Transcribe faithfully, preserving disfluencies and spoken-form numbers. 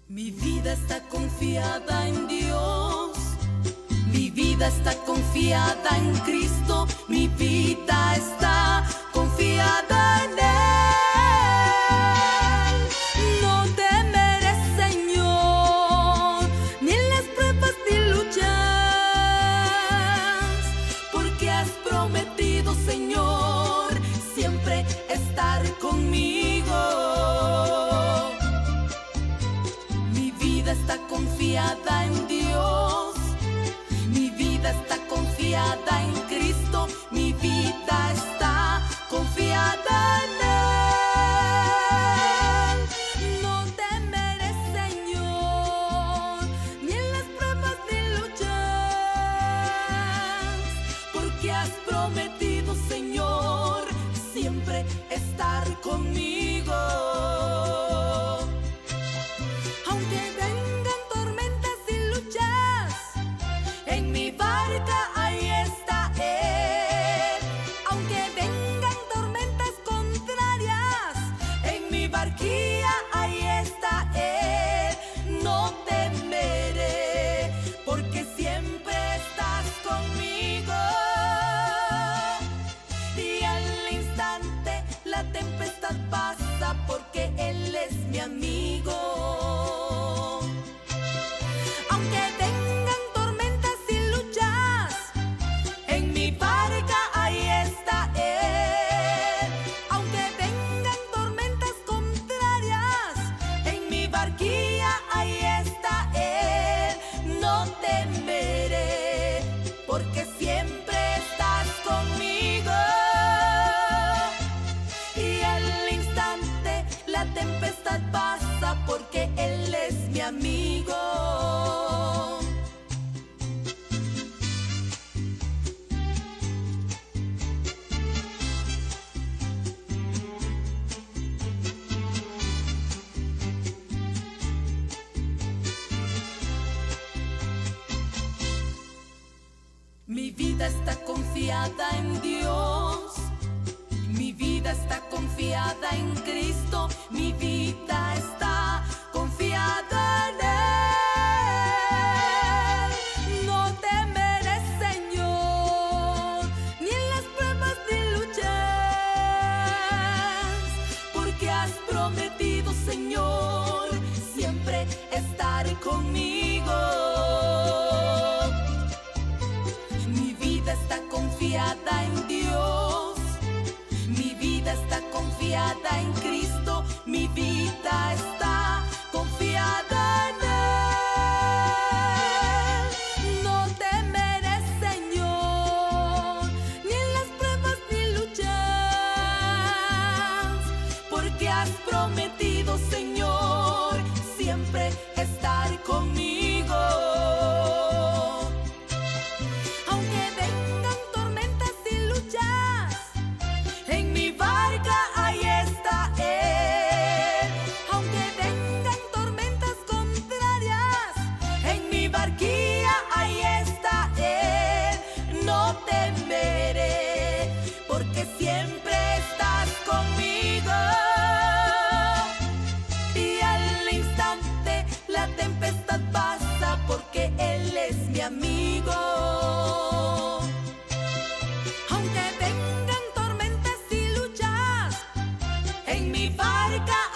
Mi vida está confiada en Dios, mi vida está confiada en Cristo, mi vida está confiada en Él. No temeré, Señor, ni en las pruebas ni luchas, porque has prometido, Señor, siempre estar conmigo. Está confiada en Dios, mi vida está confiada en Cristo, mi vida está confiada en Él. No temeré, Señor, ni en las pruebas ni luchas, porque has prometido, Señor, siempre estar conmigo. Ahí está Él, no temeré, porque siempre estás conmigo. Y al instante la tempestad pasa, porque Él es mi amigo. Aunque vengan tormentas y luchas, en mi barca ahí está Él. Aunque vengan tormentas contrarias, en mi barquilla ahí está Él. No temeré, porque siempre estás conmigo. Y al instante la tempestad pasa, porque Él es mi amigo. Mi vida está confiada en Dios, mi vida está confiada en Cristo, mi vida está confiada en Él. No temeré, Señor, ni en las pruebas ni luchas, porque has prometido, Señor, siempre estar conmigo. Confiada en Dios, mi vida está confiada en Cristo, mi vida está confiada en Él. No temeré, Señor, ni en las pruebas ni luchas, porque has prometido, Señor, siempre estar conmigo. Ahí está Él, no temeré, porque siempre estás conmigo. Y al instante la tempestad pasa, porque Él es mi amigo. Aunque vengan tormentas y luchas, en mi barca